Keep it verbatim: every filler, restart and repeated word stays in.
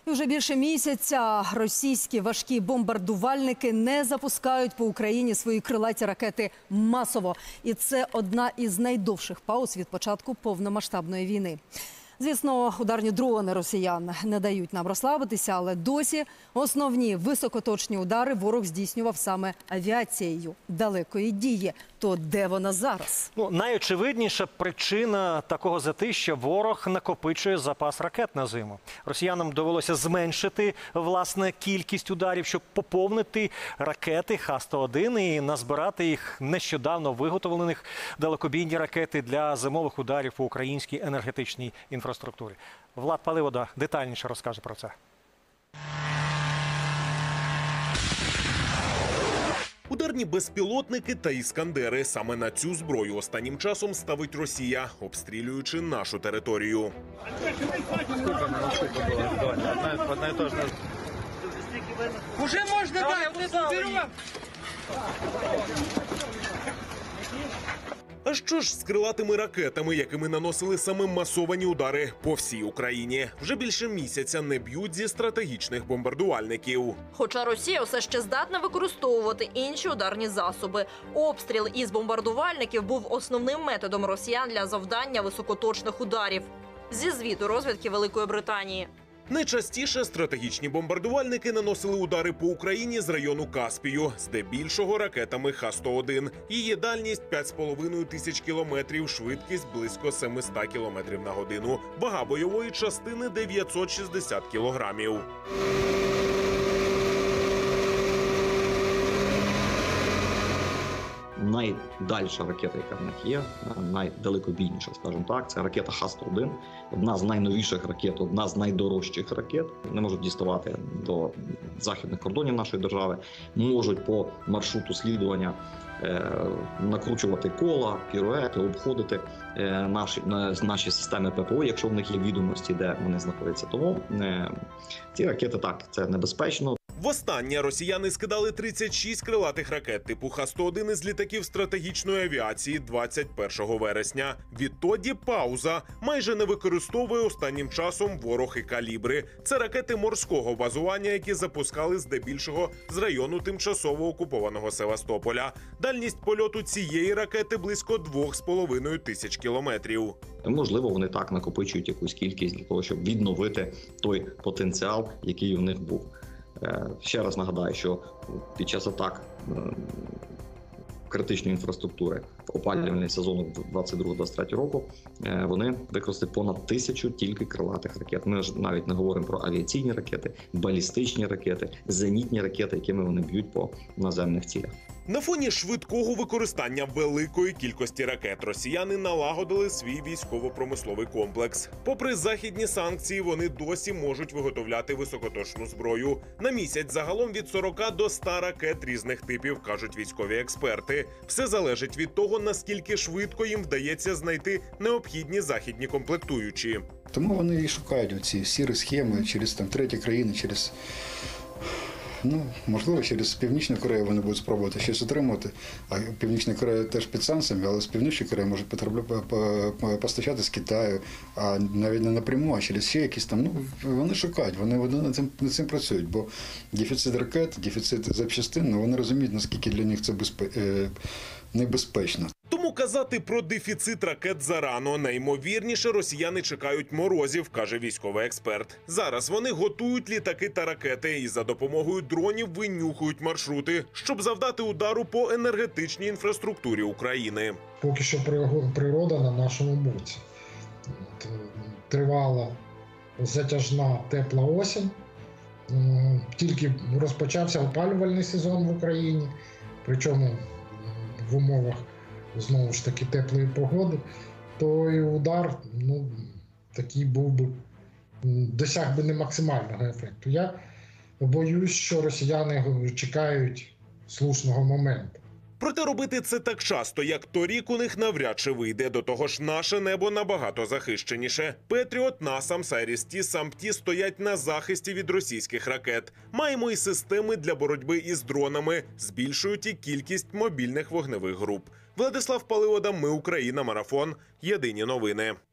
І вже більше місяця російські важкі бомбардувальники не запускають по Україні свої крилаті ракети масово. І це одна із найдовших пауз від початку повномасштабної війни. Звісно, ударні дрони росіян не дають нам розслабитися, але досі основні високоточні удари ворог здійснював саме авіацією далекої дії. То де вона зараз? Ну, найочевидніша причина такого затища – ворог накопичує запас ракет на зиму. Росіянам довелося зменшити, власне, кількість ударів, щоб поповнити ракети Х сто один і назбирати їх нещодавно виготовлених далекобійні ракети для зимових ударів по українській енергетичній інфраструктурі. Влад Паливода детальніше розкаже про це. Ударні безпілотники та іскандери. Саме на цю зброю останнім часом ставить Росія, обстрілюючи нашу територію. Уже можна, да, вот это берем. А що ж з крилатими ракетами, якими наносили саме масовані удари по всій Україні? Вже більше місяця не б'ють зі стратегічних бомбардувальників. Хоча Росія все ще здатна використовувати інші ударні засоби. Обстріл із бомбардувальників був основним методом росіян для завдання високоточних ударів. Зі звіту розвідки Великої Британії. Найчастіше стратегічні бомбардувальники наносили удари по Україні з району Каспію, здебільшого ракетами Х сто один. Її дальність – п'ять з половиною тисяч кілометрів, швидкість – близько семисот кілометрів на годину. Вага бойової частини – дев'ятсот шістдесят кілограмів. Найдальша ракета, яка в них є, найдалекобійніша, скажімо так, це ракета Х сто один. Одна з найновіших ракет, одна з найдорожчих ракет. Не можуть діставати до західних кордонів нашої держави, можуть по маршруту слідування е, накручувати кола, піруети, обходити е, наші, наші системи ППО, якщо в них є відомості, де вони знаходяться. Тому е, ці ракети, так, це небезпечно. Востаннє росіяни скидали тридцять шість крилатих ракет типу Х сто один із літаків стратегічної авіації двадцять першого вересня. Відтоді пауза. Майже не використовує останнім часом ворог і калібри. Це ракети морського базування, які запускали здебільшого з району тимчасово окупованого Севастополя. Дальність польоту цієї ракети близько двох з половиною тисяч кілометрів. Можливо, вони так накопичують якусь кількість для того, щоб відновити той потенціал, який у них був. Ще раз нагадаю, що під час атак критичної інфраструктури опалювальний сезон двадцять другого двадцять третього року вони використали понад тисячу тільки крилатих ракет. Ми ж навіть не говоримо про авіаційні ракети, балістичні ракети, зенітні ракети, якими вони б'ють по наземних цілях. На фоні швидкого використання великої кількості ракет росіяни налагодили свій військово-промисловий комплекс. Попри західні санкції, вони досі можуть виготовляти високоточну зброю. На місяць загалом від сорока до ста ракет різних типів, кажуть військові експерти. Все залежить від того, наскільки швидко їм вдається знайти необхідні західні комплектуючі. Тому вони і шукають оці сірі схеми через там треті країни, через... Ну, можливо, через Північну Корею вони будуть спробувати щось отримати. А Північна Корея теж під санкціями, але з Північної Кореї можуть постачати з Китаю, а навіть не напряму, а через ще якісь там. Ну, вони шукають, вони, вони над цим, над цим працюють, бо дефіцит ракет, дефіцит запчастин, ну, вони розуміють, наскільки для них це безпе... небезпечно. Тому казати про дефіцит ракет зарано. Найімовірніше росіяни чекають морозів, каже військовий експерт. Зараз вони готують літаки та ракети і за допомогою дронів винюхують маршрути, щоб завдати удару по енергетичній інфраструктурі України. Поки що природа на нашому боці. Тривала затяжна тепла осінь. Тільки розпочався опалювальний сезон в Україні, причому в умовах знову ж таки теплої погоди, то і удар, ну, такий був би, досяг би не максимального ефекту. Я боюсь, що росіяни чекають слушного моменту. Проте робити це так часто, як торік, у них навряд чи вийде. До того ж, наше небо набагато захищеніше. Петріот, Насам, Сайріс-Ті, Сам-Ті стоять на захисті від російських ракет. Маємо і системи для боротьби із дронами, збільшують і кількість мобільних вогневих груп. Владислав Паливода, Ми Україна, Марафон. Єдині новини.